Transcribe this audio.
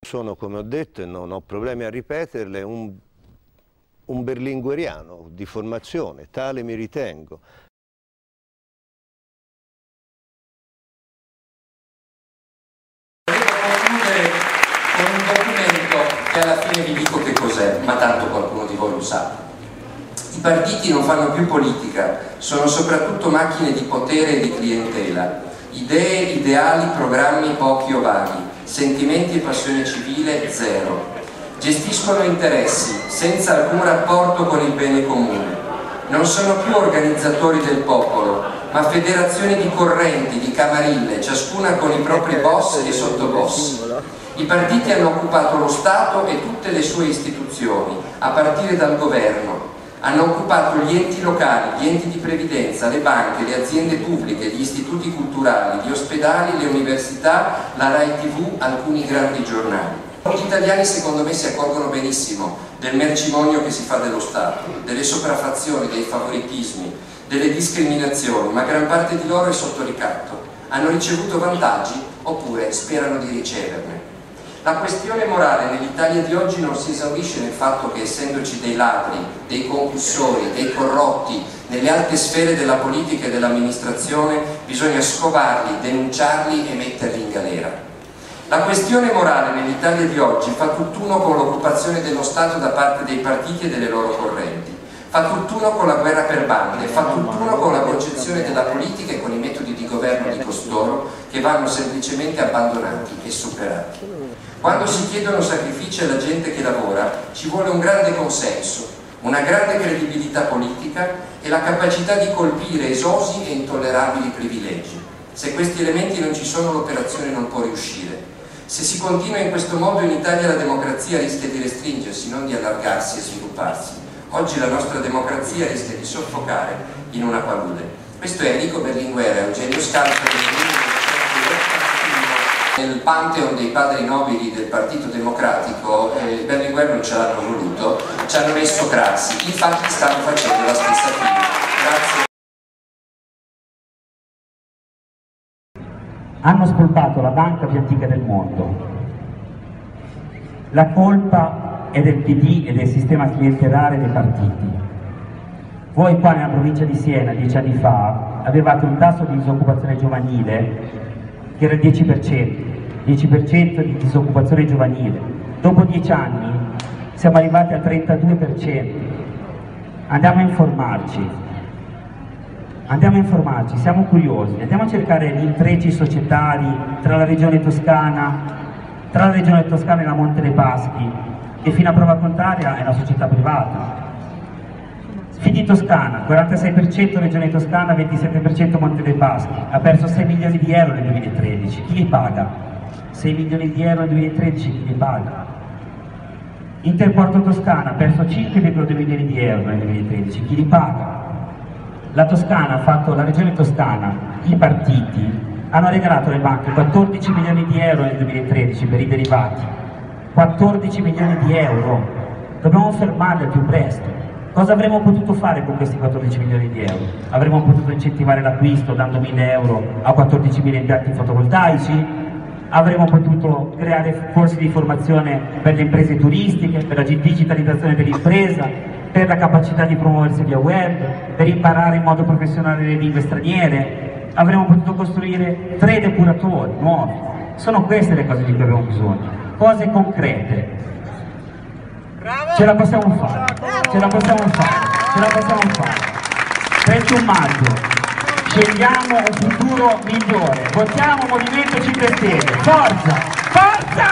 sono, come ho detto, e non ho problemi a ripeterle, un berlingueriano di formazione, tale mi ritengo. Con un documento che alla fine vi dico che cos'è, ma tanto qualcuno di voi lo sa. I partiti non fanno più politica, sono soprattutto macchine di potere e di clientela. Idee, ideali, programmi pochi o vaghi, sentimenti e passione civile zero. Gestiscono interessi, senza alcun rapporto con il bene comune. Non sono più organizzatori del popolo, ma federazioni di correnti, di camarille, ciascuna con i propri boss e sottoboss. I partiti hanno occupato lo Stato e tutte le sue istituzioni, a partire dal governo. Hanno occupato gli enti locali, gli enti di previdenza, le banche, le aziende pubbliche, gli istituti culturali, gli ospedali, le università, la Rai TV, alcuni grandi giornali. Gli italiani secondo me si accorgono benissimo del mercimonio che si fa dello Stato, delle sopraffazioni, dei favoritismi, delle discriminazioni, ma gran parte di loro è sotto ricatto. Hanno ricevuto vantaggi oppure sperano di riceverne. La questione morale nell'Italia di oggi non si esaurisce nel fatto che, essendoci dei ladri, dei concussori, dei corrotti nelle alte sfere della politica e dell'amministrazione, bisogna scovarli, denunciarli e metterli in galera. La questione morale nell'Italia di oggi fa tutt'uno con l'occupazione dello Stato da parte dei partiti e delle loro correnti, fa tutt'uno con la guerra per bande, fa tutt'uno con la concezione della politica e con i metodi di governo di costoro che vanno semplicemente abbandonati e superati. Quando si chiedono sacrifici alla gente che lavora, ci vuole un grande consenso, una grande credibilità politica e la capacità di colpire esosi e intollerabili privilegi. Se questi elementi non ci sono, l'operazione non può riuscire. Se si continua in questo modo in Italia la democrazia rischia di restringersi, non di allargarsi e svilupparsi. Oggi la nostra democrazia rischia di soffocare in una palude. Questo è Enrico Berlinguer, Eugenio Scalfari. Nel pantheon dei padri nobili del Partito Democratico Berlinguer non ce l'hanno voluto, ci hanno messo Craxi, infatti stanno facendo la stessa fine. Grazie. Hanno spolpato la banca più antica del mondo. La colpa è del PD e del sistema clientelare dei partiti. Voi qua nella provincia di Siena 10 anni fa avevate un tasso di disoccupazione giovanile che era il 10% di disoccupazione giovanile. Dopo 10 anni siamo arrivati al 32%. Andiamo a informarci, siamo curiosi, andiamo a cercare gli intrecci societari tra la regione toscana e la Monte dei Paschi, che fino a prova contraria è una società privata. Fidi Toscana, 46% regione toscana, 27% Monte dei Paschi, ha perso 6 milioni di euro nel 2013, chi li paga? 6 milioni di euro nel 2013, chi li paga? Interporto Toscana ha perso 5,2 milioni di euro nel 2013, chi li paga? La regione toscana, i partiti, hanno regalato alle banche 14 milioni di euro nel 2013 per i derivati. 14 milioni di euro, dobbiamo fermarli al più presto. Cosa avremmo potuto fare con questi 14 milioni di euro? Avremmo potuto incentivare l'acquisto dando 1.000 euro a 14.000 impianti fotovoltaici? Avremmo potuto creare corsi di formazione per le imprese turistiche, per la digitalizzazione dell'impresa, per la capacità di promuoversi via web, per imparare in modo professionale le lingue straniere. Avremmo potuto costruire 3 depuratori nuovi. Sono queste le cose di cui abbiamo bisogno, cose concrete. Ce la possiamo fare, ce la possiamo fare. 31 maggio, scegliamo un futuro migliore, votiamo Movimento 5 Stelle, forza, forza!